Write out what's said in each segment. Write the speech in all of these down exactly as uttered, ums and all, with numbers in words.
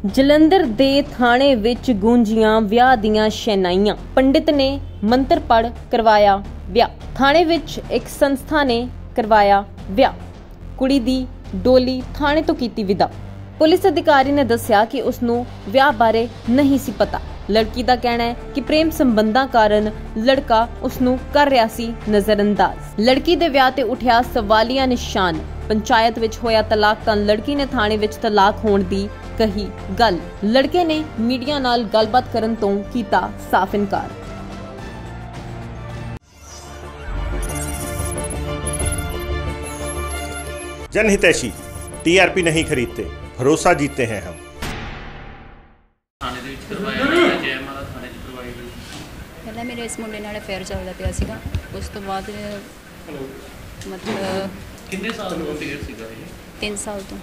ਜਲੰਧਰ ਦੇ ਥਾਣੇ ਵਿੱਚ ਗੂੰਜੀਆਂ ਵਿਆਹ ਦੀਆਂ ਸ਼ਹਿਨਾਈਆਂ। ਪੰਡਿਤ ਨੇ ਮੰਤਰ ਪੜ੍ਹ ਕਰਵਾਇਆ ਵਿਆਹ। ਥਾਣੇ ਵਿੱਚ ਇੱਕ ਸੰਸਥਾ ਨੇ ਕਰਵਾਇਆ ਵਿਆਹ। ਕੁੜੀ ਦੀ ਡੋਲੀ ਥਾਣੇ ਤੋਂ ਕੀਤੀ ਵਿਦਾ। ਪੁਲਿਸ ਅਧਿਕਾਰੀ ਨੇ ਦੱਸਿਆ ਕਿ ਉਸ ਨੂੰ ਵਿਆਹ ਬਾਰੇ ਨਹੀਂ ਸੀ ਪਤਾ। ਲੜਕੀ ਦਾ ਕਹਿਣਾ ਹੈ ਕਿ ਪ੍ਰੇਮ ਸੰਬੰਧਾਂ ਕਾਰਨ ਲੜਕਾ ਉਸ ਨੂੰ ਕਰ ਰਿਹਾ ਸੀ ਨਜ਼ਰਅੰਦਾਜ਼। ਲੜਕੀ ਦੇ ਵਿਆਹ ਤੇ ਉੱਠਿਆ ਸਵਾਲੀਆ ਨਿਸ਼ਾਨ। ਪੰਚਾਇਤ ਵਿੱਚ ਹੋਇਆ ਤਲਾਕ ਤਾਂ ਲੜਕੀ ਨੇ ਥਾਣੇ ਵਿੱਚ ਤਲਾਕ ਹੋਣ ਦੀ ਕਹੀ ਗੱਲ। ਲੜਕੇ ਨੇ ਮੀਡੀਆ ਨਾਲ ਗੱਲਬਾਤ ਕਰਨ ਤੋਂ ਕੀਤਾ ਸਾਫ਼ ਇਨਕਾਰ। जनहितैषी टीआरपी नहीं खरीदते, भरोसा जीतते हैं हम। पहले मेरे इस मुंडे नाल अफेयर चलदा पिया सीगा। उस तो बाद मतलब कितने साल ਤੋਂ ਅਫੇਅਰ ਸੀਗਾ ਇਹ? तीन साल ਤੋਂ।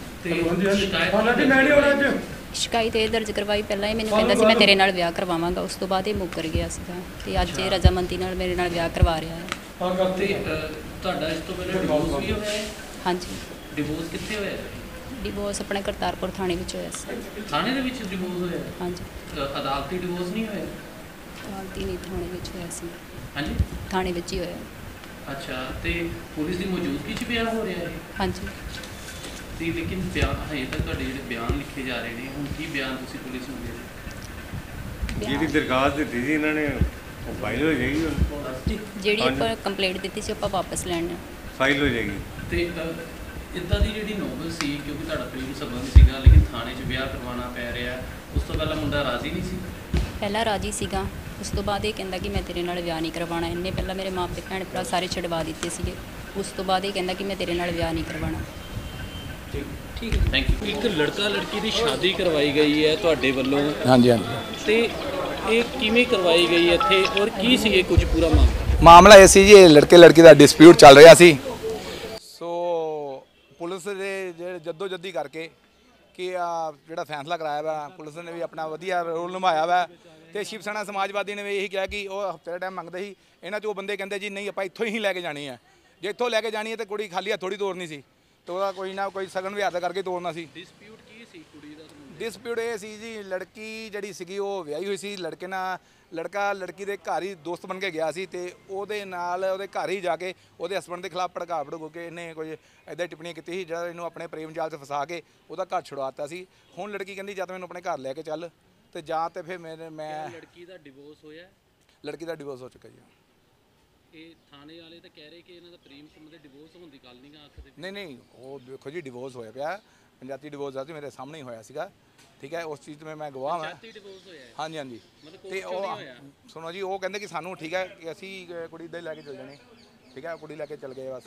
शिकायत ਇਹ ਦਰਜ ਕਰਵਾਈ। ਪਹਿਲਾਂ ਇਹ ਮੈਨੂੰ ਕਹਿੰਦਾ ਸੀ ਮੈਂ ਤੇਰੇ ਨਾਲ ਵਿਆਹ ਕਰਵਾਵਾਂਗਾ। ਉਸ ਤੋਂ ਬਾਅਦ ਇਹ ਮੁੱਕਰ ਗਿਆ ਸੀਗਾ ਤੇ ਅੱਜ ਇਹ ਰਜ਼ਾਮੰਦੀ ਨਾਲ ਮੇਰੇ ਨਾਲ ਵਿਆਹ ਕਰਵਾ ਰਿਹਾ ਹੈ। ਤੇ ਤੁਹਾਡਾ ਇਸ ਤੋਂ ਪਹਿਲਾਂ ਡਿਵੋਰਸ ਵੀ ਹੋਇਆ ਹੈ? ਹਾਂਜੀ। ਡਿਵੋਰਸ ਕਿੱਥੇ ਹੋਇਆ? ਡਿਵੋਰਸ ਆਪਣੇ ਕਰਤਾਰਪੁਰ ਥਾਣੇ ਵਿੱਚ ਹੋਇਆ ਸੀ। ਥਾਣੇ ਦੇ ਵਿੱਚ ਡਿਵੋਰਸ ਹੋਇਆ? ਹਾਂਜੀ। ਅਦਾਲਤੀ ਡਿਵੋਰਸ ਨਹੀਂ ਹੋਇਆ? ਅਦਾਲਤੀ ਨਹੀਂ, ਥਾਣੇ ਵਿੱਚ ਹੋਇਆ ਸੀ। ਹਾਂਜੀ, ਥਾਣੇ ਵਿੱਚ ਹੀ ਹੋਇਆ। ਅੱਛਾ, ਤੇ ਪੁਲਿਸ ਦੀ ਮੌਜੂਦਗੀ 'ਚ ਵਿਆਹ ਹੋ ਰਿਹਾ ਹੈ? ਹਾਂਜੀ। ਤੇ ਲੇਕਿਨ ਬਿਆਨ ਹਜੇ ਤੱਕ ਤੁਹਾਡੇ ਜਿਹੜੇ ਬਿਆਨ ਲਿਖੇ ਜਾ ਰਹੇ ਨੇ, ਹੁਣ ਕੀ ਬਿਆਨ ਤੁਸੀਂ ਪੁਲਿਸ ਨੂੰ ਦੇ ਰਹੇ? ਜਿਹੜੀ ਦਰਖਾਸਤ ਦਿੱਤੀ ਸੀ ਇਹਨਾਂ ਨੇ ਉਹ ਫਾਈਲ ਹੋ ਜਾਏਗੀ ਹੁਣ? ਜਿਹੜੀ ਆਪਾਂ ਕੰਪਲੇਂਟ ਦਿੱਤੀ ਸੀ ਆਪਾਂ ਵਾਪਸ ਲੈਣ ਫਾਈਲ ਹੋ ਜਾਏਗੀ। ਤੇ ਇੱਦਾਂ ਦੀ ਜਿਹੜੀ ਨੋਬਲ ਸੀ, ਕਿਉਂਕਿ ਤੁਹਾਡਾ ਪ੍ਰੇਮ ਸੰਬੰਧ ਸੀਗਾ ਲੇਕਿਨ ਥਾਣੇ 'ਚ ਵਿਆਹ ਕਰਵਾਉਣਾ ਪੈ ਰਿਹਾ, ਉਸ ਤੋਂ ਪਹਿਲਾਂ ਮੁੰਡਾ ਰਾਜ਼ੀ ਨਹੀਂ ਸੀ? ਪਹਿਲਾਂ ਰਾਜ਼ੀ ਸੀਗਾ। ਉਸ ਤੋਂ ਬਾਅਦ ਇਹ ਕਹਿੰਦਾ ਕਿ ਮੈਂ ਤੇਰੇ ਨਾਲ ਵਿਆਹ ਨਹੀਂ ਕਰਵਾਉਣਾ। ਇਹਨੇ ਪਹਿਲਾਂ ਮੇਰੇ ਮਾਪੇ ਭੈਣ ਭਰਾ ਸਾਰੇ ਛਡਵਾ ਦਿੱਤੇ ਸੀਗੇ। ਉਸ ਤੋਂ ਬਾਅਦ ਇਹ ਕਹਿੰਦਾ ਕਿ ਮੈਂ ਤੇਰੇ ਨਾਲ ਵਿਆਹ ਨਹੀਂ ਕਰਵਾਉਣਾ। ਠੀਕ ਹੈ, ਥੈਂਕ ਯੂ। ਇੱਕ ਲੜਕਾ ਲੜਕੀ ਦੀ ਸ਼ਾਦੀ ਕਰਵਾਈ ਗਈ ਹੈ ਤੁਹਾਡੇ ਵੱਲੋਂ? ਹਾਂਜੀ ਹਾਂਜੀ। ਤੇ ਇਹ ਕਿਵੇਂ ਕਰਵਾਈ ਗਈ ਇੱਥੇ ਔਰ ਕੀ ਸੀ ਇਹ ਕੁਝ ਪੂਰਾ ਮਾਮਲਾ? ਮਾਮਲਾ ਇਹ ਸੀ ਜੀ, ਇਹ ਲੜਕੇ ਲੜਕੀ ਦਾ ਡਿਸਪਿਊਟ ਚੱਲ ਰਿਹਾ ਸੀ। ਸੋ ਪੁਲਿਸ ਦੇ ਜਿਹੜੇ ਜੱਦੋ ਜੱਦੀ ਕਰਕੇ ਕਿ ਜਿਹੜਾ ਫੈਸਲਾ ਕਰਾਇਆ ਵਾ, ਪੁਲਿਸ ਨੇ ਵੀ ਆਪਣਾ ਵਧੀਆ ਰੋਲ ਨਿਭਾਇਆ ਵਾ। ਤੇ ਸ਼ਿਵ ਸੈਨਾ ਸਮਾਜਵਾਦੀ ਨੇ ਵੀ ਇਹੀ ਕਿਹਾ ਕਿ ਉਹ ਹਫ਼ਤੇ ਦਾ ਟਾਈਮ ਮੰਗਦੇ ਸੀ। ਇਹਨਾਂ 'ਚ ਉਹ ਬੰਦੇ ਕਹਿੰਦੇ ਜੀ ਨਹੀਂ ਆਪਾਂ ਇੱਥੋਂ ਹੀ ਲੈ ਕੇ ਜਾਣੀ ਹੈ। ਜੇ ਇੱਥੋਂ ਲੈ ਕੇ ਜਾਣੀ ਹੈ ਤਾਂ ਕੁੜੀ ਖਾਲੀ ਹੱਥ ਥੋੜ੍ਹੀ ਤੋਰਨੀ ਸੀ, ਤੇ ਉਹਦਾ ਕੋਈ ਨਾ ਕੋਈ ਸਗਨ ਵਿਹਾਰ ਕਰਕੇ ਤੋਰਨਾ ਸੀ। ਡਿਸਪਿਊਟ ਕੀ ਸੀ ਕੁੜੀ ਦਾ? ਡਿਸਪਿਊਟ ਇਹ ਸੀ ਜੀ, ਲੜਕੀ ਜਿਹੜੀ ਸੀਗੀ ਉਹ ਵਿਆਹੀ ਹੋਈ ਸੀ। ਲੜਕੇ ਨਾਲ ਲੜਕਾ ਲੜਕੀ ਦੇ ਘਰ ਹੀ ਦੋਸਤ ਬਣ ਕੇ ਗਿਆ ਸੀ ਤੇ ਉਹਦੇ ਨਾਲ ਉਹਦੇ ਘਰ ਹੀ ਜਾ ਕੇ ਉਹਦੇ ਹਸਬੈਂਡ ਦੇ ਖਿਲਾਫ ਭੜਕਾ ਭੜਕੋ ਕੇ ਇਹਨੇ ਕੋਈ ਇੱਦਾਂ ਟਿੱਪਣੀਆਂ ਕੀਤੀ ਸੀ ਜਿਹੜਾ ਇਹਨੂੰ ਆਪਣੇ ਪ੍ਰੇਮ ਜਾਲ 'ਚ ਫਸਾ ਕੇ ਉਹਦਾ ਘਰ ਛੁਡਵਾਤਾ ਸੀ। ਹੁਣ ਲੜਕੀ ਕਹਿੰਦੀ ਜਾਂ ਤਾਂ ਮੈਨੂੰ ਆਪਣੇ ਘਰ ਲੈ ਕੇ ਚੱਲ ਤੇ ਜਾਂ ਤੇ ਫਿਰ ਮੇਰੇ ਮੈਂ ਲੜਕੀ ਦਾ ਡਿਵੋਰਸ ਹੋਇਆ? ਲੜਕੀ ਦਾ ਡਿਵੋਰਸ ਹੋ ਚੁੱਕਾ ਜੀ। ਇਹ ਥਾਣੇ ਵਾਲੇ ਤਾਂ ਕਹਿ ਰਹੇ ਕਿ ਇਹਨਾਂ ਦਾ ਪ੍ਰੇਮ ਸੰਬੰਧ ਦੇ ਡਿਵੋਰਸ ਹੋਣ ਦੀ ਗੱਲ ਨਹੀਂ ਆਖਦੇ। ਨਹੀਂ ਨਹੀਂ, ਉਹ ਦੇਖੋ ਜੀ ਡਿਵੋਰਸ ਹੋਇਆ ਪਿਆ, ਪੰਚਾਇਤੀ ਡਿਵੋਰਸ ਆ ਜੀ, ਮੇਰੇ ਸਾਹਮਣੇ ਹੀ ਹੋਇਆ ਸੀਗਾ। ਠੀਕ ਹੈ, ਉਸ ਚੀਜ਼ 'ਤੇ ਮੈਂ ਗਵਾਹ ਹਾਂ। ਪੰਚਾਇਤੀ ਡਿਵੋਰਸ ਹੋਇਆ? ਹਾਂਜੀ ਹਾਂਜੀ। ਤੇ ਉਹ ਸੁਣੋ ਜੀ, ਉਹ ਕਹਿੰਦੇ ਕਿ ਸਾਨੂੰ ਠੀਕ ਹੈ ਕਿ ਅਸੀਂ ਕੁੜੀ ਇੱਦਾਂ ਹੀ ਲੈ ਕੇ ਚੱਲ ਜਾਣੀ। ਠੀਕ ਹੈ, ਕੁੜੀ ਲੈ ਕੇ ਚੱਲ ਗਏ ਬਸ।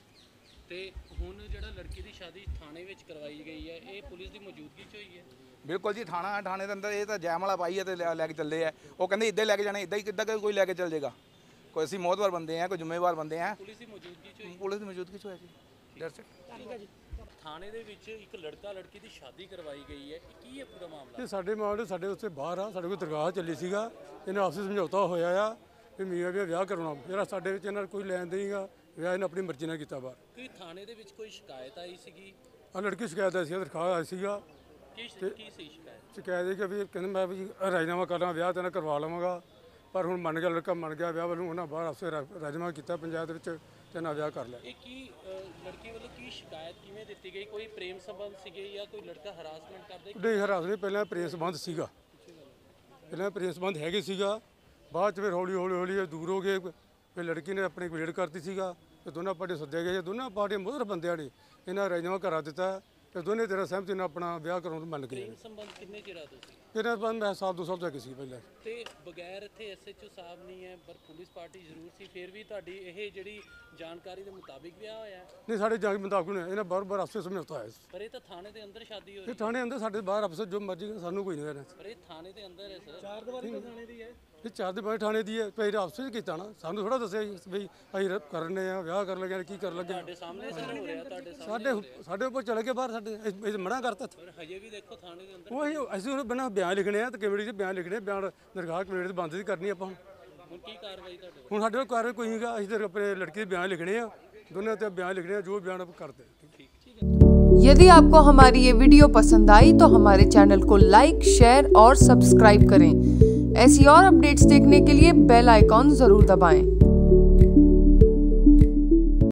ਤੇ ਹੁਣ ਜਿਹੜਾ ਲੜਕੀ ਦੀ ਸ਼ਾਦੀ ਥਾਣੇ ਵਿੱਚ ਕਰਵਾਈ ਗਈ ਹੈ, ਇਹ ਪੁਲਿਸ ਦੀ ਮੌਜੂਦਗੀ 'ਚ ਹੋਈ ਹੈ? ਬਿਲਕੁਲ ਜੀ, ਥਾਣਾ ਥਾਣੇ ਦੇ ਅੰਦਰ ਇਹ ਤਾਂ ਜੈਮਾਲਾ ਪਾਈ ਹੈ ਤੇ ਲੈ ਕੇ ਚੱਲੇ ਆ। ਉਹ ਕਹਿੰਦੇ ਇੱਦਾਂ ਹੀ ਲੈ ਕੇ ਜਾਣਾ, ਇੱਦਾਂ ਹੀ ਕਿੱਦਾਂ ਕੋਈ ਲੈ ਕੇ ਚੱਲ ਜਾਏਗਾ? ਕੋਈ ਅਸੀਂ ਮੋਹਤਵਾਰ ਬੰਦੇ ਆ, ਕੋਈ ਜ਼ਿੰਮੇਵਾਰ ਬੰਦੇ ਆ। ਪੁਲਿਸ ਦੀ ਮੌਜੂਦਗੀ 'ਚ ਹੋਈ? ਪੁਲਿਸ ਦੀ ਮੌਜੂਦਗੀ 'ਚ ਹੋਇਆ ਜੀ। That's it. ਠੀਕ ਹੈ ਜੀ। ਥਾਣੇ ਦੇ ਵਿੱਚ ਇੱਕ ਲੜਕਾ ਲੜਕੀ ਦੀ ਸ਼ਾਦੀ ਕਰਵਾਈ ਗਈ ਹੈ, ਕੀ ਹੈ ਪੂਰਾ ਮਾਮਲਾ? ਇਹ ਸਾਡੇ ਮਾਮਲੇ ਸਾਡੇ ਉੱਤੇ ਬਾਹਰ ਆ, ਸਾਡੇ ਕੋਲ ਦਰਗਾਹ ਚੱਲੀ ਸੀਗਾ। ਇਹਨਾਂ ਆਪਸੀ ਸਮਝੌਤਾ ਹੋਇਆ ਆ ਵੀ ਮੀਆਂ ਵੀ ਵਿਆਹ ਕਰਾਉਣਾ। ਜਿਹੜਾ ਸਾਡੇ ਵਿੱਚ ਇਹਨਾਂ ਕੋਈ ਲੈਣ ਦੇਗਾ, ਵਿਆਹ ਇਹਨਾਂ ਆਪਣੀ ਮਰਜ਼ੀ ਨਾਲ ਕੀਤਾ ਬਾਹਰ। ਕੀ ਥਾਣੇ ਦੇ ਵਿੱਚ ਕੋਈ ਸ਼ਿਕਾਇਤ ਆਈ ਸੀਗੀ? ਆ ਲੜਕੀ ਸ਼ਿਕਾਇਤ ਆਈ ਸੀ, ਦਰਖਾਸਤ ਆਈ ਸੀਗਾ। ਕੀ ਕੀ ਸੀ ਸ਼ਿਕਾਇਤ? ਸ਼ਿਕਾਇਤ ਇਹ ਕਿ ਵੀ ਕਹਿੰਦੇ ਮੈਂ ਵੀ ਰਾਜਨਾਮਾ ਕਰਨਾ, ਵਿਆਹ ਤੇ ਨਾਲ ਕਰਵਾ ਲਵਾਂਗਾ। ਪਰ ਹੁਣ ਮੰਨ ਗਿਆ, ਲੜਕਾ ਮੰਨ ਗਿਆ ਵਿਆਹ ਵੱਲੋਂ। ਉਹਨਾਂ ਬਾਹਰ ਆਪਸੇ ਰਾਜਨਾਮਾ ਕੀਤਾ ਪੰਚਾਇਤ ਵਿੱਚ ਤੇ ਨਾਲ ਵਿਆਹ ਕਰ ਲਿਆ। ਇਹ ਕੀ ਲੜਕੀ ਵੱਲੋਂ ਕੀ ਸ਼ਿਕਾਇਤ ਕਿਵੇਂ ਦਿੱਤੀ ਗਈ? ਕੋਈ ਪ੍ਰੇਮ ਸੰਬੰਧ ਸੀਗੇ ਜਾਂ ਕੋਈ ਲੜਕਾ ਹਰਾਸਮੈਂਟ ਕਰਦਾ? ਨਹੀਂ, ਹਰਾਸ ਨਹੀਂ। ਪਹਿਲਾਂ ਪ੍ਰੇਮ ਸੰਬੰਧ ਸੀਗਾ, ਪਹਿਲਾਂ ਪ੍ਰੇਮ ਸੰਬੰਧ ਹੈਗੇ ਸੀਗਾ। ਬਾਅਦ 'ਚ ਫਿਰ ਹੌਲੀ ਹੌਲੀ ਹੌਲੀ ਦੂਰ ਹੋ ਗਏ। ਫਿਰ ਲੜਕੀ ਨੇ ਆਪਣੀ ਕੰਪਲੇਂਟ ਕਰਤੀ ਸੀਗਾ ਤੇ ਦੋਨਾਂ ਪਾਰਟੀਆਂ ਸੱਦਿਆ ਗਏ। ਦੋਨਾਂ ਪਾਰਟੀਆਂ ਮੁੱਢਰ ਬੰਦਿਆਂ ਨੇ ਇਹਨਾਂ ਰਾਜਨਾਮਾ ਕਰਾ ਦਿੱਤਾ ਤੇ ਦੋਨੇ ਤੇਰਾ ਸਹਿਮਤੀ ਨਾਲ ਆਪਣਾ ਵਿਆਹ ਕਰਾਉਣ ਨੂੰ ਮੰਨ ਗਏ। ਪ੍ਰੇਮ ਸੰਬੰਧ ਕਿੰਨੇ ਚਿਰਾਂ ਤੋਂ ਸੀ? ਇਹਨਾਂ ਬੰਦ ਮੈਂ ਸਾਲ ਦੋ ਸਾਲ ਤੋਂ ਹੈਗੇ ਸੀ ਪਹਿਲਾਂ। ਤੇ ਬਗੈਰ ਇੱਥੇ ਐਸਐਚਓ ਸਾਹਿਬ ਨਹੀਂ ਹੈ ਪਰ ਪੁਲਿਸ ਪਾਰਟੀ ਜ਼ਰੂਰ ਸੀ, ਫਿਰ ਵੀ ਤੁਹਾਡੀ ਇਹ ਜਿਹੜੀ ਜਾਣਕਾਰੀ ਦੇ ਮੁਤਾਬਿਕ ਵਿਆਹ ਹੋਇਆ? ਨਹੀਂ, ਸਾਡੇ ਜਾਣ ਮੁਤਾਬਕ ਨਹੀਂ, ਇਹਨਾਂ ਬਾਰ ਬਾਰ ਆਪਸੇ ਸਮਝੌਤਾ ਹੋਇਆ ਸੀ। ਪਰ ਇਹ ਤਾਂ ਥਾਣੇ ਦੇ ਅੰਦਰ ਸ਼ਾਦੀ ਹੋਈ? ਇਹ ਥਾਣੇ ਅੰਦਰ, ਸਾਡੇ ਬਾਹਰ ਆਪਸੇ ਜੋ ਮਰਜ਼ੀ, ਸਾਨੂੰ ਕੋਈ ਨਹੀਂ ਕਹਿਣਾ। ਪਰ ਇਹ ਥਾਣੇ ਦੇ ਅੰਦਰ ਹੈ ਸਰ। ਚਾਰ ਦੀਵਾਰੀ ਥਾਣੇ ਦੀ ਹੈ? ਇਹ ਚਾਰ ਦੀਵਾਰੀ ਥਾਣੇ ਦੀ ਹੈ। ਪਹਿਲੇ ਆਪਸੇ ਕੀਤਾ ਨਾ, ਸਾਨੂੰ ਥੋੜਾ ਦੱਸਿਆ ਜੀ ਬਈ ਅਸੀਂ ਕਰਨੇ ਆ, ਵਿਆਹ ਕਰਨ ਲੱਗੇ, ਕੀ ਕਰਨ ਲੱਗੇ। ਤੁਹਾਡੇ ਸਾਹਮਣੇ ਸਰ ਹੋ ਰਿਹਾ? ਤੁਹਾਡੇ ਸਾਡੇ ਸਾਡੇ ਉੱਪਰ ਚਲੇ ਗਏ ਬਾਹਰ, ਸਾਡੇ ਇਹ ਮਨਾ ਕਰਤਾ। ਪਰ ਹਜੇ ਵੀ ਦੇਖੋ ਥਾਣੇ ਦੇ ਅੰਦਰ ਉਹ ਅਸੀਂ ਹੁਣ ਬਿਨਾਂ ਬਿਆਨ ਲਿਖਣੇ ਆ ਤੇ ਕਮੇਟੀ 'ਚ ਬਿਆਨ ਲਿਖਣੇ, ਬਿਆਨ ਦਰਗਾਹ ਕਮੇਟੀ ਤੇ ਬੰਦ ਕਰਨੀ ਆਪਾਂ। ਹੁਣ ਕੀ ਕਾਰਵਾਈ ਤੁਹਾਡੇ? ਹੁਣ ਸਾਡੇ ਕੋਲ ਕਾਰਵਾਈ ਕੋਈ ਨਹੀਂਗਾ। ਅਸੀਂ ਤਾਂ ਆਪਣੇ ਲੜਕੀ ਦੇ ਬਿਆਨ ਲਿਖਣੇ ਆ, ਦੋਨਾਂ ਤੇ ਬਿਆਨ ਲਿਖਣੇ ਆ, ਜੋ ਬਿਆਨ ਕਰਦੇ। ਠੀਕ ਠੀਕ ਹੈ। यदि आपको हमारी ये वीडियो पसंद आई तो हमारे चैनल को लाइक, शेयर और सब्सक्राइब करें। ऐसी और अपडेट्स देखने के लिए बेल आइकॉन जरूर दबाएं।